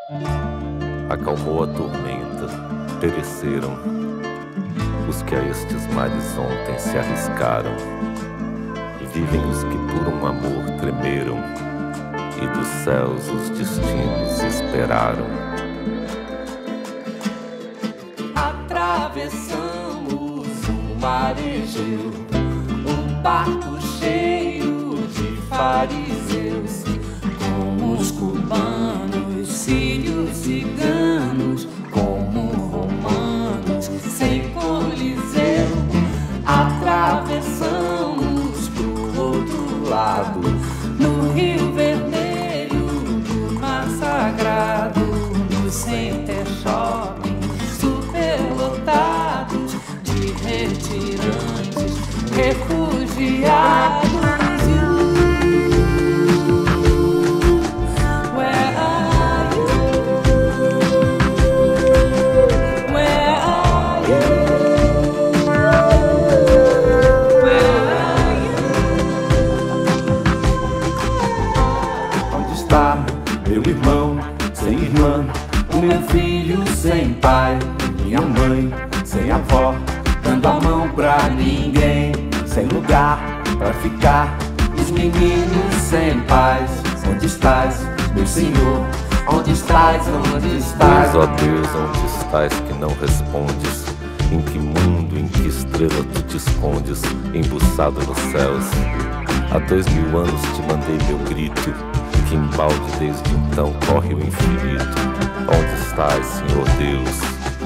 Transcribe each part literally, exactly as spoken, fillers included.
Acalmou a tormenta, pereceram os que a estes mares ontem se arriscaram. Vivem os que por um amor tremeram e dos céus os destinos esperaram. Atravessamos o mar Egeu, um barco cheio de fariseus, como os cubanos, sírios, ciganos, como romanos, sem coliseu. Atravessamos pro outro lado, no Rio Vermelho, do Mar Sagrado, no Center Shopping, superlotados de retirantes, refugiados. Meu irmão sem irmã, o meu filho sem pai, minha mãe sem avó, dando a mão pra ninguém, sem lugar pra ficar, os meninos sem paz. Onde estás, meu Senhor? Onde estás, onde estás? Deus, ó Deus, onde estás que não respondes? Em que mundo, em que estrela tu te escondes, embuçado nos céus? Há dois mil anos te mandei meu grito, que embalde desde então corre o infinito. Onde estás, Senhor Deus?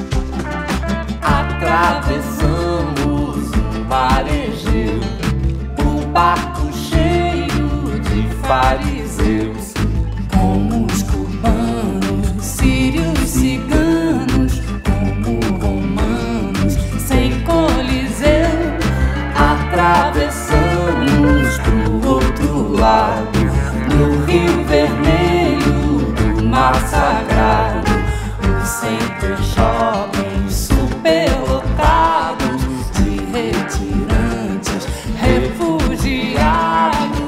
Atravessamos o mar Egeu, um barco cheio de fariseus, como os cubanos, sírios, ciganos, como romanos, sem coliseu. Atravessamos pro outro lado, no Rio Vermelho, do Mar Sagrado, o Center Shopping, superlotados de retirantes, refugiados.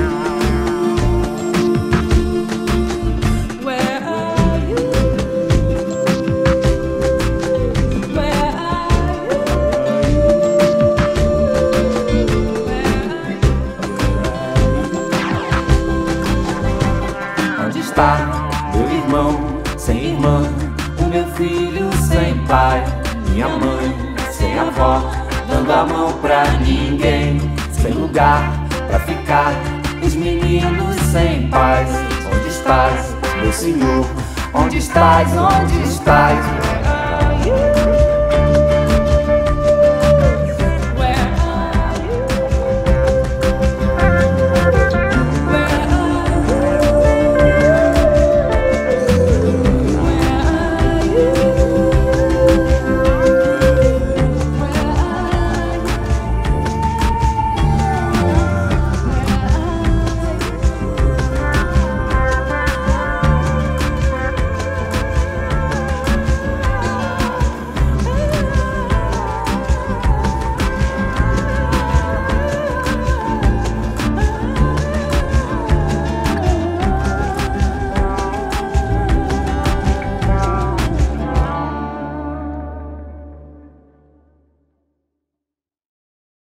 Where are you? Where are you? Onde está meu irmão sem irmã, o meu filho sem pai, minha mãe sem avó, dando a mão pra ninguém, sem lugar pra ficar, os meninos sem paz. Onde estás, meu Senhor? Onde estás, onde estás?